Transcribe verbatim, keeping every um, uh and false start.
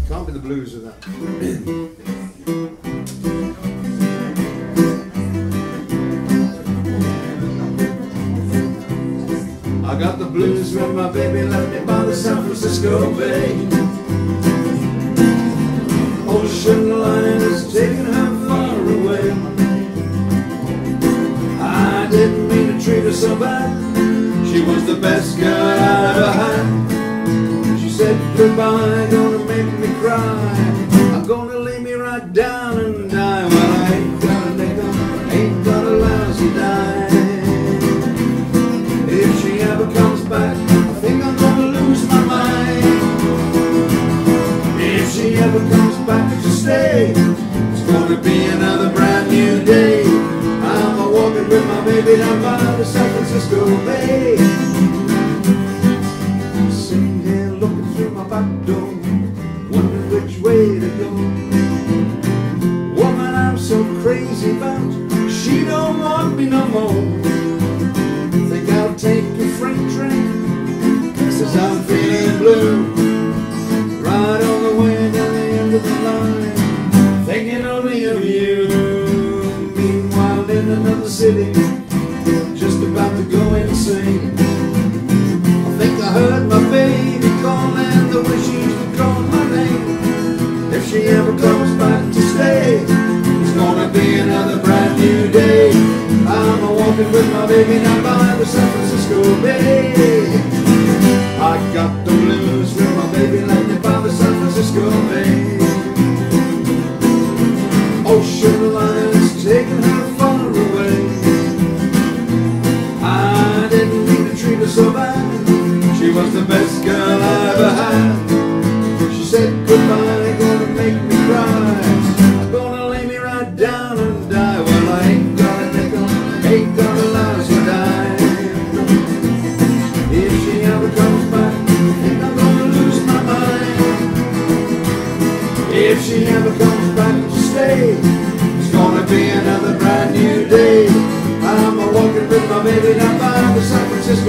Can't be the blues with that. I got the blues when my baby left me by the San Francisco Bay. Ocean line is taking her far away. I didn't mean to treat her so bad. She was the best girl I ever had. She said goodbye, gonna make me cry. I'm gonna lay me right down and die. Well, I ain't got a nickel, ain't got a lousy dime. If she ever comes back, I think I'm gonna lose my mind. If she ever comes back to stay, it's gonna be another brand new day. I'm a walking with my baby down by the San Francisco Bay. Sitting here looking through my back door, wondering which way to go. Woman I'm so crazy about, she don't want me no more. Think I'll take a freight train, says I'm feeling blue. Right on the way down the end of the line, thinking only of you. Meanwhile in another city, just about to go insane. I think I heard my baby calling the way she used to call my name. If she ever comes back to stay, it's gonna be another brand new day. I'm a walking with my baby down by the San Francisco Bay. I got the blues with my baby left me by the San Francisco Bay. Ocean line is taking her far away. I didn't mean to treat her so bad. She was the best girl I ever had. She said goodbye, gonna make me cry. Gonna lay me right down and die. Well, I ain't got a nickel, ain't got a lousy dime. If she ever comes back, I think I'm gonna lose my mind. If she ever comes back to stay, it's gonna be another brand new day. I'm a walking with my baby down by the San Francisco